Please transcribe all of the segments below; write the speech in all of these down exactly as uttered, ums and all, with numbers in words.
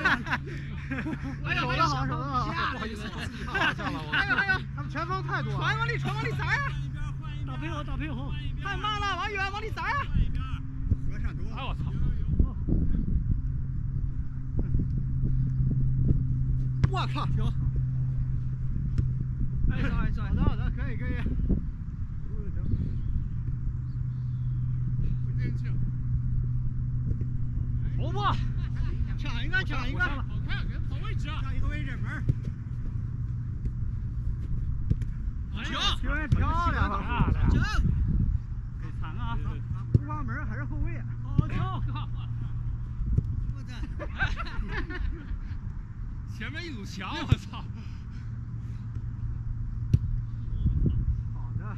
哎呀，手得好，手得好，不好意思，还有还有，他们前锋太多了，传往里，传往里砸呀！打平衡，打平衡，太慢了，王远往里砸呀！哎我操！我靠，停！哎，走哎走，好的好的，可以可以。头部，抢一个抢一个，好看，给他跑位置啊！抢一个位置门。行，挺漂亮，漂亮。行，给残啊！不发门还是后卫。好球！我的，前面一堵墙，我操！好的。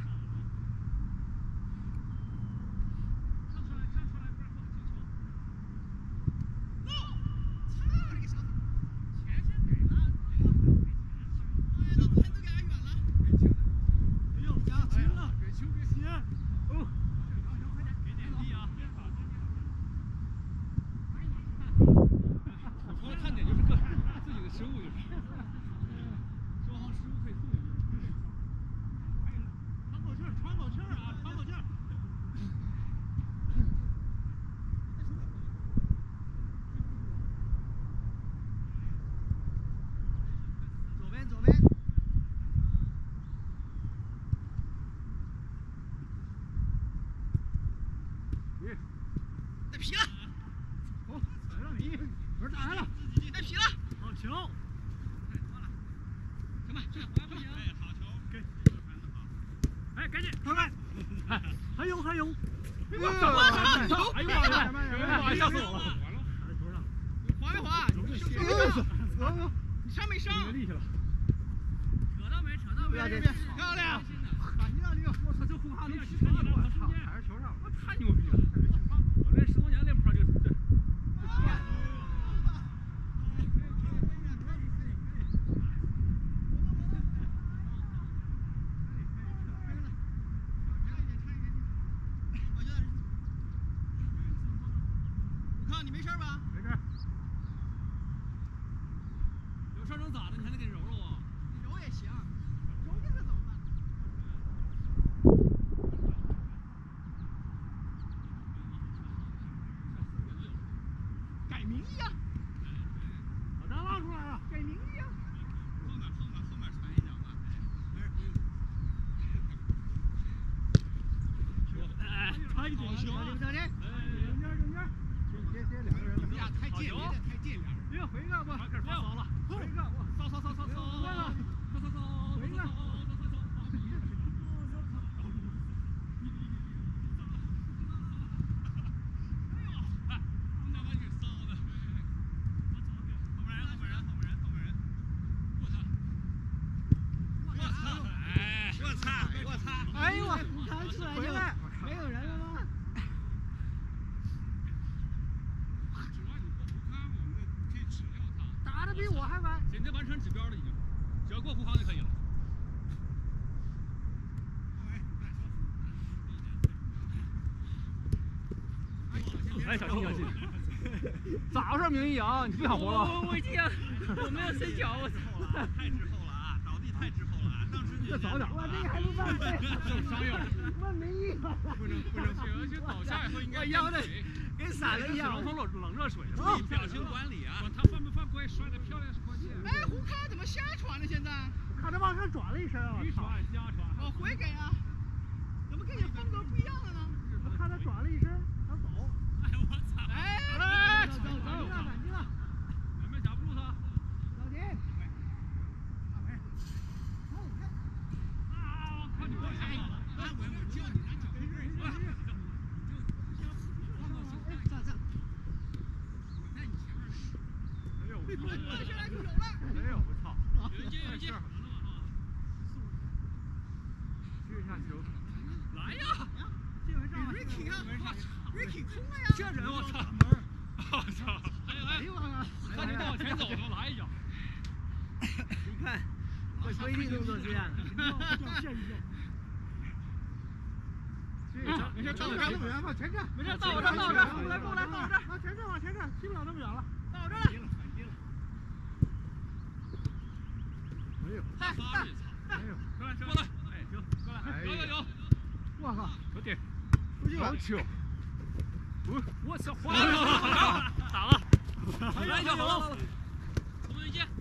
带皮了！好，让你门打开了，带皮了！好球！行吧，行吧，哎，好球！给，哎，赶紧，快快！还有还有！我操！哎呦妈呀！妈呀！吓死我了！完了，打在球上，滑没滑？手你伤没伤？没力气了。扯到没？扯到没？漂亮！打你了你！我操，这护航能踢你了！我操，踩着球上，我太牛逼了！我这十多年练不上这个这。我看你没事吧？没事。有事能咋的？你还得给揉揉啊？你揉也行，揉定了怎么办？改名义呀！好的，拉出来了，改名义呀！后面后面后面传一脚吧，没事不用。哎，传一脚，行，正天，正天正天，接接两个人，你俩太近，太近俩人。别回个吧，开始发骚了，回个我，骚骚骚骚骚，骚骚骚，回个。哎呦我，弹出来就没有人了吗？指望你过湖康，我们可以只要他。打的比我还晚。现在完成指标了已经，只要过湖康就可以了。哎，小心小心！咋回事，明义啊？你不想活了？我我已经，我没有伸脚，我操！太滞后了啊！倒地太滞后了啊！当时再早点。我这个还不犯罪。受伤要问明义了。不能不能，而且倒下以后应该腰的跟散了一样。冷冷冷热水。注意表情管理啊！他犯不犯规，摔得漂亮是关键。哎，胡康怎么瞎传呢？现在？我看他往上转了一身啊！瞎传瞎传。我回给啊！怎么跟你风格不一样了呢？我看他转了一身，想走。哎我操！哎哎，走走走，反击了！前面夹不住他。小迪。大门。好，看。啊！靠你过来！哎，我我叫你拿脚背儿。你就你就站站。我在你前面呢。哎呦！过下来就有了。哎呦我操！有劲有劲。接一下球。来呀！Ricky 看，Ricky 空了呀！这人我操！我操！哎呦我操！看你往前走，我来一脚。你看，这规定动作是这样的。现一下。没事，到我这儿，往前站。没事，到我这儿，到我这儿，过来过来，到我这儿。往前站，往前站，踢不了那么远了。到我这儿了。 没有， 太发力， 没有， 过来过来，哎，行，过来，有有有， 我靠， 有点， 出去了， 球，我我操，打了，来一脚好了，从右接。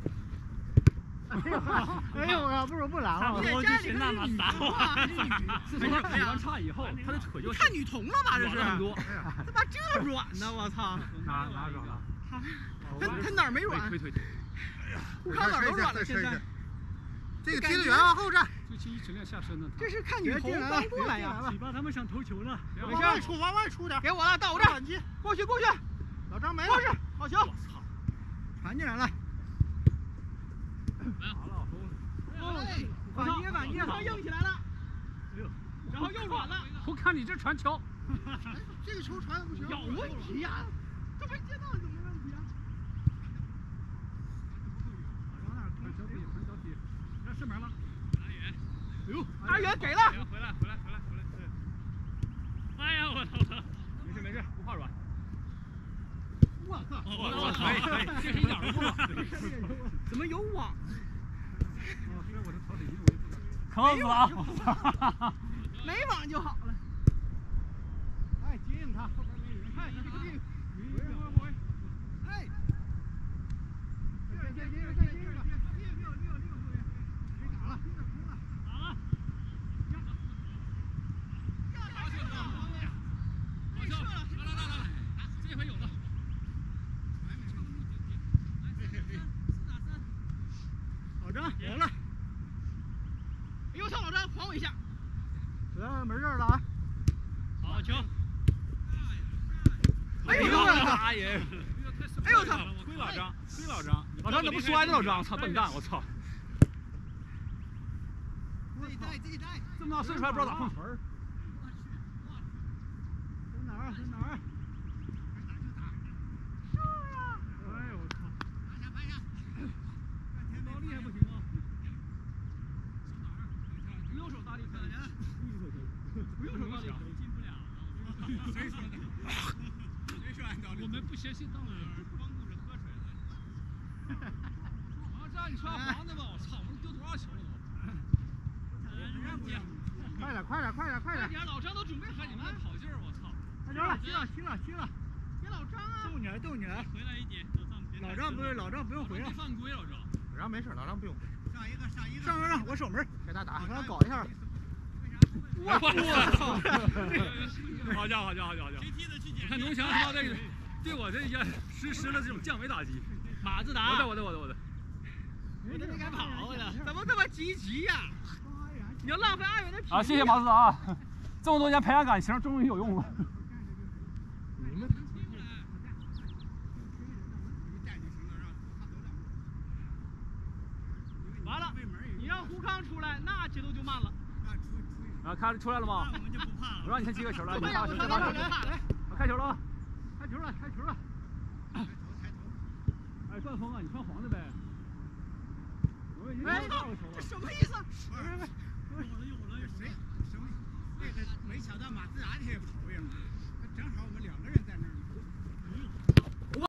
哎呦，我不如不拦了， 我就是那么打我。自从他体完差以后，他的腿就看女童了吧？这是， 很多。 他妈这软呢，我操！ 哪哪软了？ 他他哪儿没软？ 腿腿腿。 护康哪儿都软了，现在。 这个踢得远，往后站。 最近一直练下身呢。 这是看女童刚过来呀！ 你爸他们想投球呢。 往外出，往外出点。给我了，到我这儿。过去过去。 老张没了。 过去，好球！ 我操！ 传进来了。反击反击，他硬起来了，然后又软了。 我看你这传球， 这个球传的不行，有问题呀！这没接到，怎么问题啊？ 往那儿传小腿，传小腿，让射门了。 阿远， 哎呦，阿远给了。 回来回来回来回来！哎呀，我操！没事没事，不怕软。 我靠！ 我操！可以可以，这是一点都不软。 怎么有网？ 坑死了！ 没网就好了。 哎，接应他，后边没人。哎，这个这个，回回回，哎，再接接着再接着，六六六六后援，没打了，有点空了，打了，呀，打去了， 好球！来来来来，这回有了。 老张有了。哎呦，操！老张，还我一下。 来门这儿了啊！ 好球！ 哎呦我操！ 大爷！ 哎呦我操！ 亏老张，亏老张！老张怎么不摔的？老张，操笨蛋！我操！ 自己带，自己带。 这么大岁数还不知道咋碰球儿？ 在哪儿？在哪儿？ 是啊！ 哎呦我操！ 拍下拍下。 高力还不行啊！不用手大力可以，不用手大力可以，进不了。谁说的？谁说按道理？我们不相信道理，光顾着喝水了。我要让你穿黄的吧，我操！我们丢多少球了都？ 快点快点快点快点！ 快点，老张都准备好看你们了。 跑劲儿，我操！ 太牛了，行了行了行了！ 别老张啊！ 逗你逗你！ 回来一点， 老张不是老张不用回了。 犯规老张。 老张没事，老张不用回。 上一个上一个。 上上上，我守门，给他打，给他搞一下。 我操！好家伙好家伙好家伙！我看农强他妈这个对我这也实施了这种降维打击。 马自达。 我的我的我的我的。 我都没敢跑了，怎么这么积极呀？你要浪费阿远的体力。 啊，谢谢马自达啊！这么多年培养感情，终于有用了。 你们。 完了，你让胡康出来，那节奏就慢了。 啊，看出来了吗？ 我们就不怕了。 我让你先接个球了，你我打球，打球， 来， 开球了， 开球了，开球了。 抬头抬头。 哎，段峰啊，你穿黄的呗。 哎，这什么意思？ 有了有了，谁什么？那个没想到马自达这些跑赢，正好我们两个人在那儿。